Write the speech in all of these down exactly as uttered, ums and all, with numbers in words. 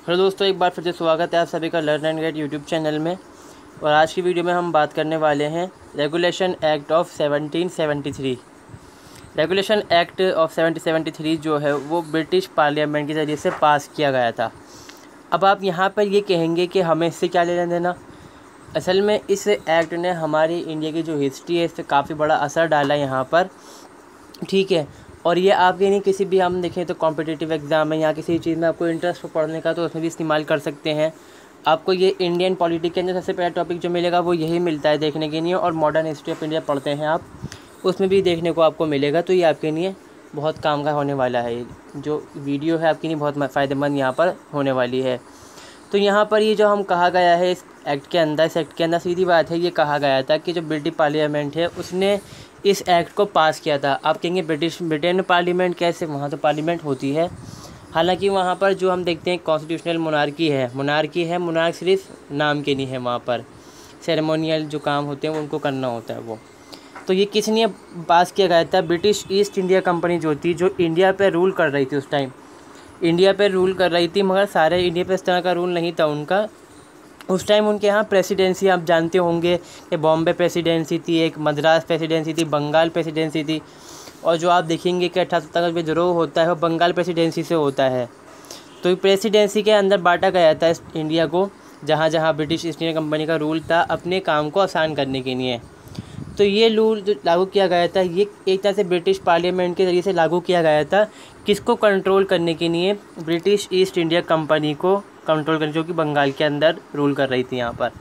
Hello दोस्तों, एक बार फिर से स्वागत है आप सभी का learn and get YouTube channel में। और आज की वीडियो में हम बात करने वाले हैं regulation act of seventeen seventy three. Regulation act of seventeen seventy three जो है वो ब्रिटिश पार्लियामेंट के ज़रिए से पास किया गया था। अब आप यहाँ पर ये कहेंगे कि हमें इससे क्या लेना देना। असल में इस एक्ट ने हमारी इंडिया की जो हिस्ट्री है इस पर काफ़ी बड़ा असर डाला यहाँ पर, ठीक है। और ये आपके नहीं किसी भी हम देखें तो कॉम्पिटिटिव एग्ज़ाम में या किसी चीज़ में आपको इंटरेस्ट हो पढ़ने का तो उसमें भी इस्तेमाल कर सकते हैं। आपको ये इंडियन पॉलिटिक्स के अंदर सबसे पहला टॉपिक जो मिलेगा वो यही मिलता है देखने के लिए। और मॉडर्न हिस्ट्री ऑफ इंडिया पढ़ते हैं आप, उसमें भी देखने को आपको मिलेगा। तो ये आपके लिए बहुत काम का होने वाला है। जो वीडियो है आपके लिए बहुत फ़ायदेमंद यहाँ पर होने वाली है। तो यहाँ पर ये जो हम कहा गया है इस एक्ट के अंदर, इस एक्ट के अंदर सीधी बात है, ये कहा गया था कि जो ब्रिटिश पार्लियामेंट है उसने इस एक्ट को पास किया था। आप कहेंगे ब्रिटिश ब्रिटेन में पार्लियामेंट कैसे, वहाँ तो पार्लियामेंट होती है। हालांकि वहाँ पर जो हम देखते हैं कॉन्स्टिट्यूशनल मोनार्की है मोनार्की है मोनार्क सिर्फ नाम के नहीं है, वहाँ पर सेरेमोनियल जो काम होते हैं उनको करना होता है वो। तो ये किसने पास किया गया था? ब्रिटिश ईस्ट इंडिया कंपनी जो थी, जो इंडिया पर रूल कर रही थी उस टाइम, इंडिया पर रूल कर रही थी, मगर सारे इंडिया पर इस तरह का रूल नहीं था उनका। उस टाइम उनके यहाँ प्रेसिडेंसी आप जानते होंगे कि बॉम्बे प्रेसिडेंसी थी, एक मद्रास प्रेसिडेंसी थी, बंगाल प्रेसिडेंसी थी। और जो आप देखेंगे कि अठारह सौ का विद्रोह होता है वो बंगाल प्रेसिडेंसी से होता है। तो प्रेसिडेंसी के अंदर बांटा गया था इस इंडिया को, जहाँ जहाँ ब्रिटिश ईस्ट इंडिया कंपनी का रूल था अपने काम को आसान करने के लिए। तो ये रूल जो लागू किया गया था ये एक तरह से ब्रिटिश पार्लियामेंट के ज़रिए से लागू किया गया था। किसको कंट्रोल करने के लिए? ब्रिटिश ईस्ट इंडिया कंपनी को कंट्रोल करने, जो कि बंगाल के अंदर रूल कर रही थी यहाँ पर।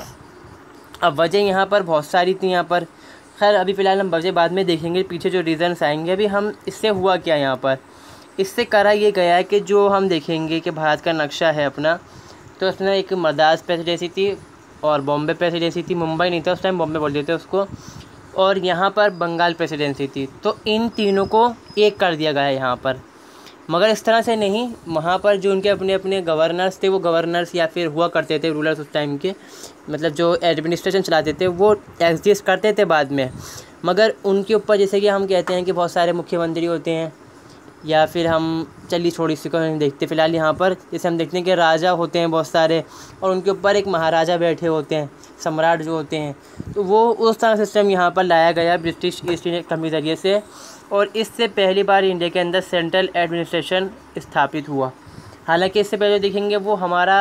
अब वजह यहाँ पर बहुत सारी थी यहाँ पर, खैर अभी फ़िलहाल हम वजह बाद में देखेंगे, पीछे जो रीज़न्स आएंगे। अभी हम इससे हुआ क्या यहाँ पर, इससे करा ये गया है कि जो हम देखेंगे कि भारत का नक्शा है अपना, तो उसमें एक मद्रास प्रेसिडेंसी थी और बॉम्बे प्रेसिडेंसी थी। मुंबई नहीं था उस टाइम, बॉम्बे बोल देते उसको। और यहाँ पर बंगाल प्रेसिडेंसी थी। तो इन तीनों को एक कर दिया गया है यहाँ पर, मगर इस तरह से नहीं। वहाँ पर जो उनके अपने अपने गवर्नर्स थे, वो गवर्नर्स या फिर हुआ करते थे रूलर्स उस टाइम के, मतलब जो एडमिनिस्ट्रेशन चलाते थे वो एग्जिस्ट करते थे बाद में। मगर उनके ऊपर जैसे कि हम कहते हैं कि बहुत सारे मुख्यमंत्री होते हैं, या फिर हम चलिए छोड़ इसी को नहीं देखते फ़िलहाल यहाँ पर। जैसे हम देखते हैं कि राजा होते हैं बहुत सारे और उनके ऊपर एक महाराजा बैठे होते हैं, सम्राट जो होते हैं। तो वो उस तरह सिस्टम यहाँ पर लाया गया ब्रिटिश ईस्ट इंडिया कंपनी के ज़रिए से। और इससे पहली बार इंडिया के अंदर सेंट्रल एडमिनिस्ट्रेशन स्थापित हुआ। हालांकि इससे पहले देखेंगे वो हमारा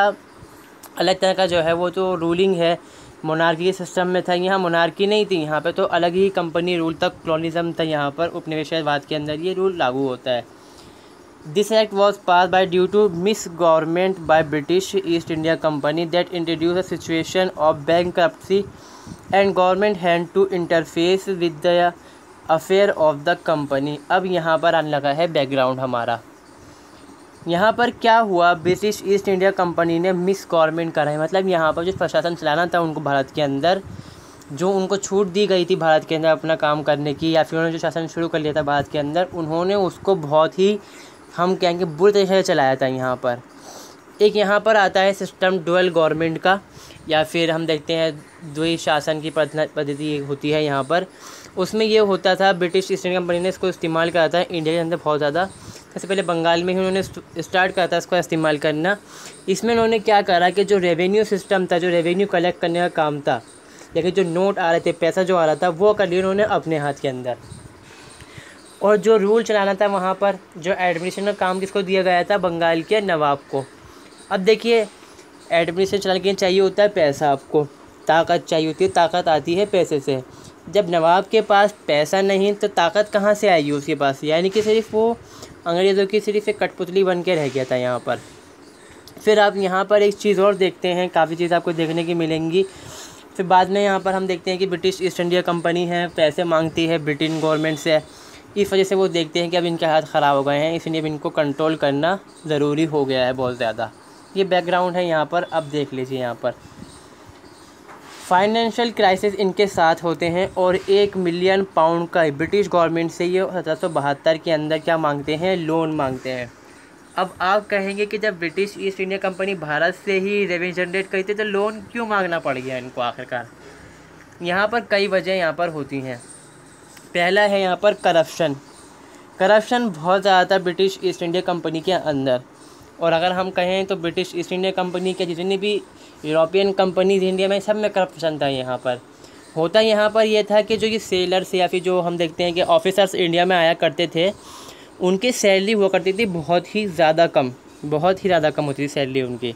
अलग तरह का जो है वो जो रूलिंग है मोनार्की सिस्टम में था। यहाँ मोनार्की नहीं थी, यहाँ पे तो अलग ही कंपनी रूल तक कॉलोनिज्म था। यहाँ पर उपनिवेशवाद के अंदर ये रूल लागू होता है। This act was pass by due to miss government by British East India company that introduce a situation of bankruptcy and government had to interface with the affair of the company. अब यहाँ पर आने लगा है background हमारा। यहाँ पर क्या हुआ, ब्रिटिश ईस्ट इंडिया कंपनी ने मिस गवर्नमेंट करा है, मतलब यहाँ पर जो प्रशासन चलाना था उनको भारत के अंदर, जो उनको छूट दी गई थी भारत के अंदर अपना काम करने की, या फिर उन्होंने जो शासन शुरू कर लिया था भारत के अंदर, उन्होंने उसको बहुत ही हम कहेंगे बुरी तरीके से चलाया था यहाँ पर। एक यहाँ पर आता है सिस्टम डुअल गवर्नमेंट का, या फिर हम देखते हैं द्वि शासन की पद्धति होती है यहाँ पर। उसमें ये होता था ब्रिटिश ईस्ट इंडिया कंपनी ने इसको इस्तेमाल करा था इंडिया के अंदर बहुत ज़्यादा। सबसे पहले बंगाल में ही उन्होंने स्टार्ट करा था इसको इस्तेमाल करना। इसमें उन्होंने क्या करा कि जो रेवेन्यू सिस्टम था, जो रेवेन्यू कलेक्ट करने का काम था, लेकिन जो नोट आ रहे थे, पैसा जो आ रहा था, वो कर लिया उन्होंने अपने हाथ के अंदर। और जो रूल चलाना था वहाँ पर, जो एडमिनिस्ट्रेशन का काम किसको दिया गया था? बंगाल के नवाब को। अब देखिए एडमिनिस्ट्रेशन चलाने के लिए चाहिए होता है पैसा, आपको ताकत चाहिए होती है, ताकत आती है पैसे से। जब नवाब के पास पैसा नहीं तो ताकत कहाँ से आएगी उसके पास? यानी कि सिर्फ वो अंग्रेज़ों की सिर्फ एक कठपुतली बन के रह गया था यहाँ पर। फिर आप यहाँ पर एक चीज़ और देखते हैं, काफ़ी चीज़ आपको देखने की मिलेंगी। फिर बाद में यहाँ पर हम देखते हैं कि ब्रिटिश ईस्ट इंडिया कंपनी है, पैसे मांगती है ब्रिटेन गवर्नमेंट से। इस वजह से वो देखते हैं कि अब इनके हाथ ख़राब हो गए हैं, इसलिए अब इनको कंट्रोल करना ज़रूरी हो गया है बहुत ज़्यादा। ये बैकग्राउंड है यहाँ पर। अब देख लीजिए यहाँ पर फाइनेंशियल क्राइसिस इनके साथ होते हैं और एक मिलियन पाउंड का ब्रिटिश गवर्नमेंट से ये सत्रह सौ बहत्तर के अंदर क्या मांगते हैं? लोन मांगते हैं। अब आप कहेंगे कि जब British East India company Bharat से ही रेवेन्यू जनरेट करती है तो लोन क्यों मांगना पड़ गया इनको आखिरकार? यहाँ पर कई वजह यहाँ पर होती हैं। पहला है यहाँ पर करप्शन। करप्शन बहुत ज़्यादा था ब्रिटिश ईस्ट इंडिया कंपनी के अंदर। और अगर हम कहें तो ब्रिटिश ईस्ट इंडिया कंपनी के जितनी भी यूरोपियन कंपनीज इंडिया में, सब में करप्शन था। यहाँ पर होता यहाँ पर यह था कि जो ये सेलर्स या फिर जो हम देखते हैं कि ऑफिसर्स इंडिया में आया करते थे, उनकी सैलरी हुआ करती थी बहुत ही ज़्यादा कम, बहुत ही ज़्यादा कम होती थी सैलरी उनकी।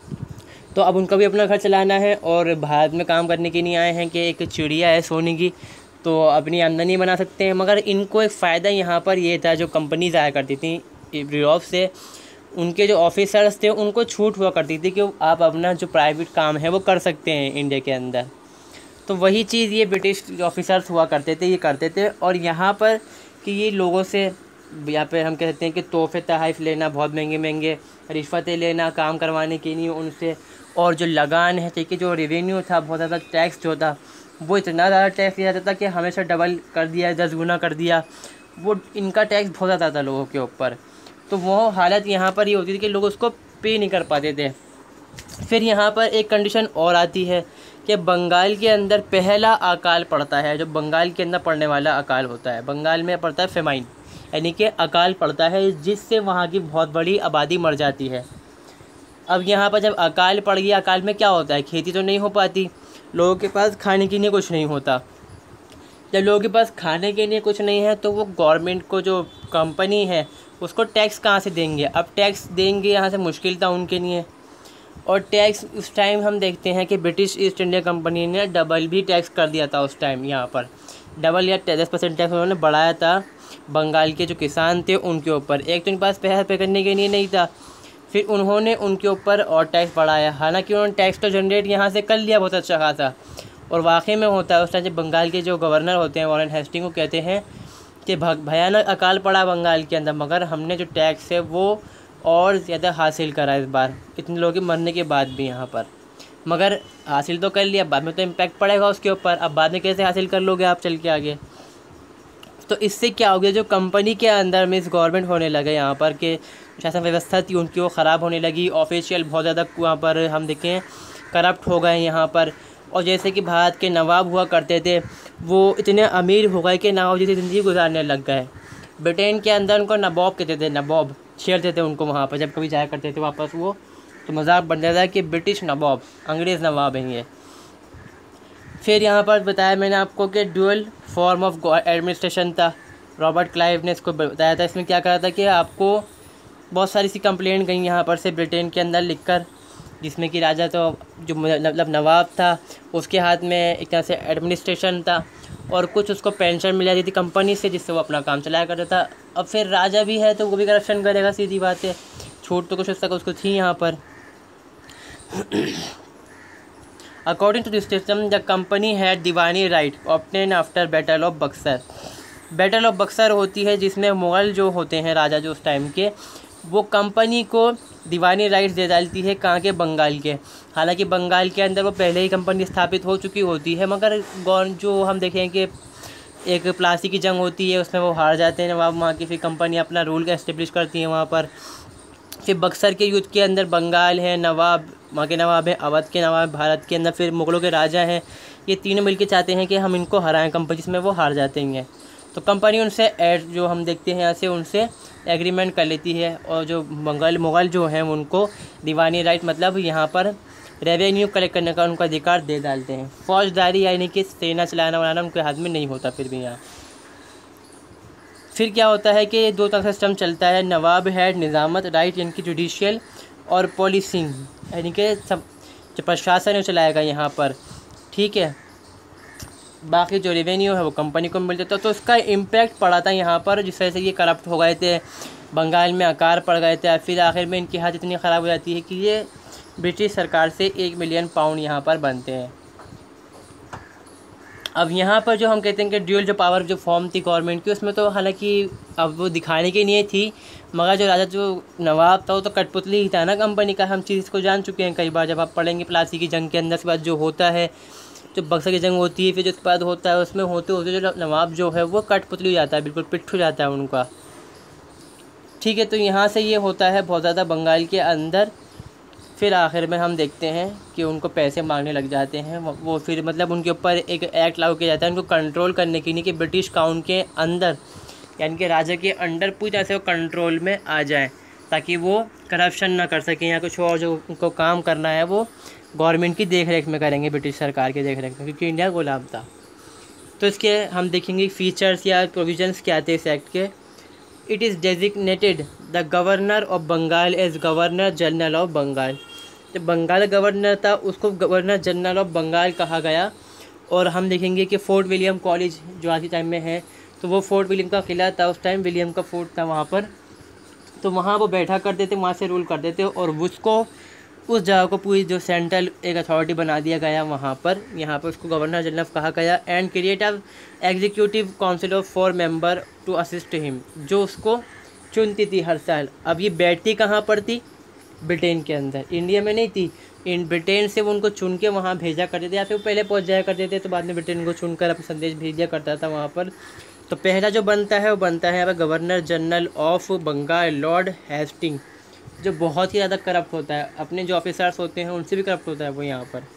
तो अब उनको भी अपना घर चलाना है और भारत में काम करने के लिए आए हैं कि एक चिड़िया है सोने की, तो अपनी आमदनी बना सकते हैं। मगर इनको एक फ़ायदा यहाँ पर ये था, जो कंपनीज आया करती थी यूरोप से, उनके जो ऑफिसर्स थे उनको छूट हुआ करती थी कि आप अपना जो प्राइवेट काम है वो कर सकते हैं इंडिया के अंदर। तो वही चीज़ ये ब्रिटिश ऑफिसर्स हुआ करते थे, ये करते थे। और यहाँ पर कि ये लोगों से, यहाँ पे हम कहते हैं कि तोहफे तोहफ़े लेना, बहुत महंगे महंगे रिश्वतें लेना काम करवाने के लिए उनसे, और जो लगान है, ठीक है, जो रेवेन्यू था, बहुत ज़्यादा टैक्स जो था वो इतना ज़्यादा टैक्स दिया जाता था कि हमेशा डबल कर दिया, दस गुना कर दिया। वो इनका टैक्स बहुत ज़्यादा था लोगों के ऊपर। तो वो हालत यहाँ पर ये होती थी कि लोग उसको पे नहीं कर पाते थे। फिर यहाँ पर एक कंडीशन और आती है कि बंगाल के अंदर पहला अकाल पड़ता है, जो बंगाल के अंदर पड़ने वाला अकाल होता है, बंगाल में पड़ता है फेमाइन, यानी कि अकाल पड़ता है, जिससे वहाँ की बहुत बड़ी आबादी मर जाती है। अब यहाँ पर जब अकाल पड़ गया, अकाल में क्या होता है, खेती तो नहीं हो पाती, लोगों के पास खाने के लिए कुछ नहीं होता। जब लोगों के पास खाने के लिए कुछ नहीं है तो वो गवर्नमेंट को, जो कंपनी है, उसको टैक्स कहाँ से देंगे। अब टैक्स देंगे यहाँ से मुश्किल था उनके लिए। और टैक्स उस टाइम हम देखते हैं कि ब्रिटिश ईस्ट इंडिया कंपनी ने डबल भी टैक्स कर दिया था उस टाइम। यहाँ पर डबल या दस परसेंट टैक्स उन्होंने बढ़ाया था बंगाल के जो किसान थे उनके ऊपर। एक तो उनके पास पैसा पे करने के लिए नहीं था, फिर उन्होंने उनके ऊपर और टैक्स बढ़ाया। हालांकि उन्होंने टैक्स तो जनरेट यहाँ से कर लिया बहुत अच्छा खासा, और वाकई में होता है उस टाइम जब बंगाल के जो गवर्नर होते हैं वॉरेन हेस्टिंग को कहते हैं कि भयानक अकाल पड़ा बंगाल के अंदर, मगर हमने जो टैक्स है वो और ज़्यादा हासिल करा इस बार, इतने लोगों के मरने के बाद भी यहाँ पर। मगर हासिल तो कर लिया, बाद में तो इम्पैक्ट पड़ेगा उसके ऊपर। अब बाद में कैसे हासिल कर लोगे आप चल के आगे। तो इससे क्या हो गया, जो कंपनी के अंदर मिस गवर्नमेंट होने लगे यहाँ पर, के शासन व्यवस्था थी उनकी वो ख़राब होने लगी। ऑफिशियल बहुत ज़्यादा वहाँ पर हम देखें करप्ट हो गए यहाँ पर। और जैसे कि भारत के नवाब हुआ करते थे, वो इतने अमीर हो गए कि नवाब जैसी ज़िंदगी गुजारने लग गए। ब्रिटेन के अंदर उनको नवाब कहते थे, नवाब छेड़ते थे उनको वहाँ पर, जब कभी जाया करते थे वापस वो, तो मजाक बन जाता है कि ब्रिटिश नवाब, अंग्रेज़ नवाब हैं ये। फिर यहाँ पर बताया मैंने आपको कि ड्यूअल फॉर्म ऑफ एडमिनिस्ट्रेशन था, रॉबर्ट क्लाइव ने इसको बताया था। इसमें क्या करा था कि आपको बहुत सारी सी कंप्लेंट गई यहाँ पर से ब्रिटेन के अंदर लिखकर, जिसमें कि राजा तो जो मतलब नवाब था उसके हाथ में एक तरह से एडमिनिस्ट्रेशन था, और कुछ उसको पेंशन मिल जाती थी कंपनी से, जिससे वो अपना काम चलाया करता था। अब फिर राजा भी है तो वो भी करप्शन करेगा, सीधी बात है, छूट तो कुछ तक उसको थी यहाँ पर। According to this system the company had diwani right obtain after battle of Buxar. Battle of Buxar होती है जिसमें मुग़ल जो होते हैं राजा जो उस टाइम के, वो कंपनी को दीवानी राइट्स दे डालती है, कहाँ के, बंगाल के। हालांकि बंगाल के अंदर वो पहले ही कंपनी स्थापित हो चुकी होती है, मगर गौर जो हम देखें कि एक प्लासी की जंग होती है उसमें वो हार जाते हैं नवाब वहाँ की, फिर कंपनी अपना रूल एस्टेब्लिश करती है वहाँ पर। फिर बक्सर के युद्ध के अंदर बंगाल है, नवाब वहाँ के नवाब हैं, अवध के नवाब भारत के अंदर, फिर मुग़लों के राजा हैं, ये तीनों मिलके चाहते हैं कि हम इनको हराएं कंपनी, जिसमें वो हार जाते हैं। तो कंपनी उनसे एड जो हम देखते हैं यहाँ से उनसे एग्रीमेंट कर लेती है, और जो बंगाल मुग़ल जो हैं उनको दीवानी राइट मतलब यहाँ पर रेवेन्यू कलेक्ट करने का उनका अधिकार दे डालते हैं। फौजदारी यानी कि सेना चलाना बनाना उनके हाथ में नहीं होता फिर भी यहाँ। फिर क्या होता है कि दो तरह का सिस्टम चलता है, नवाब हैड निज़ामत राइट यानी कि जुडिशियल, और पॉलिसिंग यानी कि सब जो प्रशासन है चलाएगा यहाँ पर, ठीक है। बाकी जो रेवेन्यू है वो कंपनी को मिल जाता, तो उसका इम्पैक्ट पड़ा था यहाँ पर, जिस वजह से ये करप्ट हो गए थे, बंगाल में आकार पड़ गए थे। फिर आखिर में इनकी हालत इतनी ख़राब हो जाती है कि ये ब्रिटिश सरकार से एक मिलियन पाउंड यहाँ पर बनते हैं। अब यहाँ पर जो हम कहते हैं कि ड्यूअल जो पावर जो फॉर्म थी गवर्नमेंट की, उसमें तो हालांकि अब वो दिखाने के लिए थी, मगर जो राजा जो नवाब था वो तो कठपुतली ही था ना कंपनी का। हम चीज़ को जान चुके हैं कई बार, जब आप पढ़ेंगे प्लासी की जंग के अंदर, उसके बाद जो होता है जो बक्सर की जंग होती है, फिर जो उसके बाद होता है उसमें होते होते जो नवाब जो है वो कठपुतली हो जाता है, बिल्कुल पिट्ठू जाता है उनका, ठीक है। तो यहाँ से ये होता है बहुत ज़्यादा बंगाल के अंदर। फिर आखिर में हम देखते हैं कि उनको पैसे मांगने लग जाते हैं वो, फिर मतलब उनके ऊपर एक एक्ट लागू किया जाता है उनको कंट्रोल करने के लिए कि ब्रिटिश काउंट के अंदर यानी कि राजा के अंडर पूरी तरह से वो कंट्रोल में आ जाए। ताकि वो करप्शन ना कर सकें या कुछ और जो उनको काम करना है वो गवर्नमेंट की देख रेख में करेंगे, ब्रिटिश सरकार की देख रेख में, क्योंकि इंडिया गुलाम था। तो इसके हम देखेंगे फीचर्स या प्रोविजंस क्या थे इस एक्ट के। It is designated the governor of Bengal as governor general of Bengal. जो बंगाल गवर्नर था उसको गवर्नर जनरल ऑफ बंगाल कहा गया। और हम देखेंगे कि फोर्ट विलियम कॉलेज जो आज के टाइम में है, तो वो फोर्ट विलियम का किला था, उस टाइम विलियम का फोर्ट था वहाँ पर, तो वहाँ वो बैठा करते थे, वहाँ से रूल करते थे। और उसको उस जगह को पूरी जो सेंट्रल एक अथॉरिटी बना दिया गया वहाँ पर, यहाँ पर उसको गवर्नर जनरल कहा गया। And create a executive council of four member to assist him, जो उसको चुनती थी हर साल। अब ये बैठती कहाँ पर थी? ब्रिटेन के अंदर, इंडिया में नहीं थी। इन ब्रिटेन से वो उनको चुन के वहाँ भेजा करते थे, या फिर पहले पहुँच जाया करते थे, तो बाद में ब्रिटेन को चुनकर अपना संदेश भेज दिया करता था वहाँ पर। तो पहला जो बनता है वो बनता है governor general of Bengal lord Hastings, जो बहुत ही ज़्यादा करप्ट होता है, अपने जो ऑफिसर्स होते हैं उनसे भी करप्ट होता है वो यहाँ पर।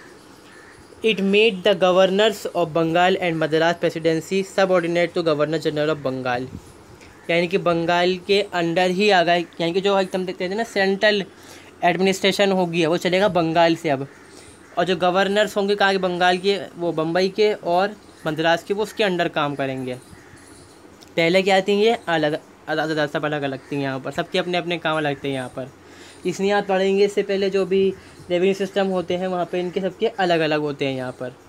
It made the governors of Bengal and Madras presidency subordinate to governor general of Bengal, यानी कि बंगाल के अंडर ही आ गए, यानी कि जो एकदम देखते थे ना सेंट्रल एडमिनिस्ट्रेशन होगी वो चलेगा बंगाल से अब। और जो गवर्नर्स होंगे कहाँ के? बंगाल के, वो बम्बई के और मद्रास के, वो उसके अंडर काम करेंगे। पहले क्या थी ये अलग अलग सब अलग अलग थी यहाँ पर, सबके अपने अपने काम अलग थे यहाँ पर। इसलिए आप पढ़ेंगे इससे पहले जो भी रेवेन्यू सिस्टम होते हैं वहाँ पे इनके सबके अलग अलग होते हैं यहाँ पर।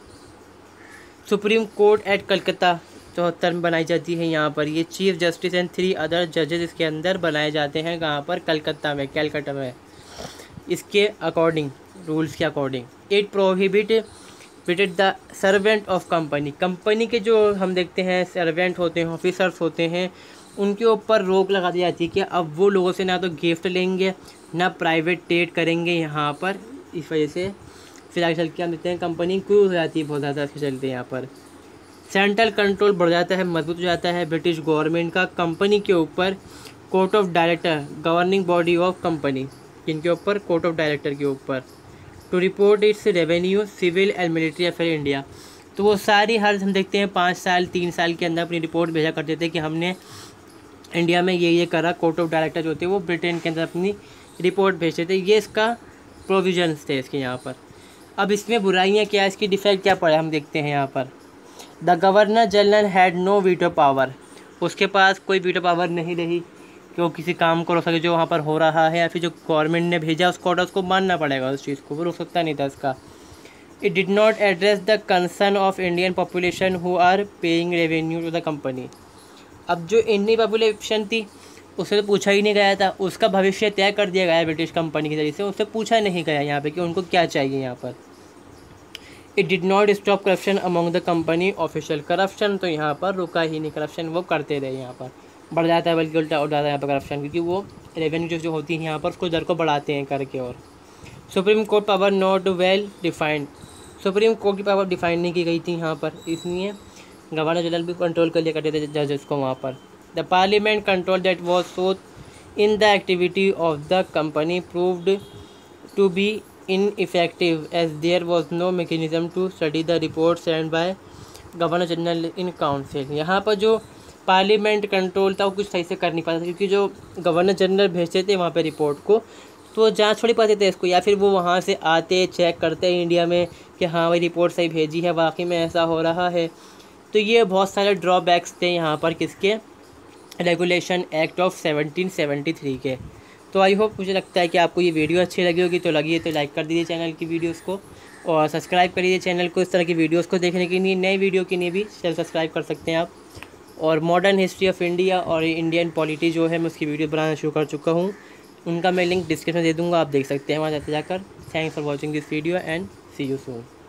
सुप्रीम कोर्ट एट कलकत्ता चौहत्तर में बनाई जाती है यहाँ पर। ये chief justice and three other जजेस इसके अंदर बनाए जाते हैं कहाँ पर? कलकत्ता में, कैलकाटा में। इसके अकॉर्डिंग, रूल्स के according it prohibited the servant of company, company के जो हम देखते हैं सर्वेंट होते हैं, ऑफिसर्स होते हैं, उनके ऊपर रोक लगा दी जाती है कि अब वो लोगों से ना तो गिफ्ट लेंगे ना प्राइवेट ट्रेड करेंगे यहाँ पर। इस वजह से फिर आगे चल के हम देखते हैं कंपनी क्यों हो जाती है बहुत ज़्यादा इसके चलते यहाँ पर। सेंट्रल कंट्रोल बढ़ जाता है, मजबूत हो जाता है ब्रिटिश गवर्नमेंट का कंपनी के ऊपर। Court of director governing body of company, इनके ऊपर कोर्ट ऑफ डायरेक्टर के ऊपर। To report its revenue civil and military affair India, तो वो सारी हर हम देखते हैं पाँच साल तीन साल के अंदर अपनी रिपोर्ट भेजा करते थे कि हमने इंडिया में ये ये करा। कोर्ट ऑफ डायरेक्टर जो होते हैं वो ब्रिटेन के अंदर अपनी रिपोर्ट भेजते थे। ये इसका प्रोविजंस थे इसके यहाँ पर। अब इसमें बुराइयाँ क्या, इसकी डिफेक्ट क्या पड़े हम देखते हैं यहाँ पर। The governor general had no veto power, उसके पास कोई वीटो पावर नहीं रही कि वो किसी काम को रोक सके जो वहाँ पर हो रहा है, या फिर जो गवर्नमेंट ने भेजा उसको ऑर्डर उसको मानना पड़ेगा, उस चीज़ को वो रोक सकता नहीं था इसका। It did not address the concern of Indian population who are paying revenue to the company. अब जो इंडियन पॉपुलेशन थी उससे तो पूछा ही नहीं गया था, उसका भविष्य तय कर दिया गया ब्रिटिश कंपनी के जरिए से, उससे पूछा नहीं गया यहाँ पे कि उनको क्या चाहिए यहाँ पर। It did not stop corruption among the company official, corruption तो यहाँ पर रुका ही नहीं, करप्शन वो करते रहे, यहाँ पर बढ़ जाता है बल्कि उल्टा हो जाता है यहाँ पर करप्शन, क्योंकि वो रेवेन्यू जो जो होती है यहाँ पर उसको दर को बढ़ाते हैं करके। और supreme court power not well defined, supreme court की पावर डिफाइन नहीं की गई थी यहाँ पर, इसलिए गवर्नर जनरल भी कंट्रोल कर लिया करते थे जजेस को वहाँ पर। The parliament control that was so in the activity of the company proved to be ineffective as there was no mechanism to study the report send by governor general in council. यहाँ पर जो parliament control था वो कुछ सही से कर नहीं पाता था, क्योंकि जो गवर्नर जनरल भेजते थे वहाँ पे रिपोर्ट को तो जांच थोड़ी पाते थे इसको, या फिर वो वहाँ से आते चेक करते हैं इंडिया में कि हाँ भाई रिपोर्ट सही भेजी है, वाकई में ऐसा हो रहा है। तो ये बहुत सारे ड्रॉबैक्स थे यहाँ पर किसके, regulation act of seventeen seventy three के। तो आई होप, मुझे लगता है कि आपको ये वीडियो अच्छी लगी होगी, तो लगी है तो लाइक कर दीजिए चैनल की वीडियोस को, और सब्सक्राइब कर दीजिए चैनल को इस तरह की वीडियोस को देखने के लिए। नई वीडियो के लिए भी चैनल सब्सक्राइब कर सकते हैं आप। और मॉडर्न हिस्ट्री ऑफ इंडिया और इंडियन पॉलिटी जो है मैं उसकी वीडियो बनाना शुरू कर चुका हूँ, उनका मैं लिंक डिस्क्रिप्शन दे दूँगा, आप देख सकते हैं वहाँ जाते जाकर। Thanks for watching this video and see you soon.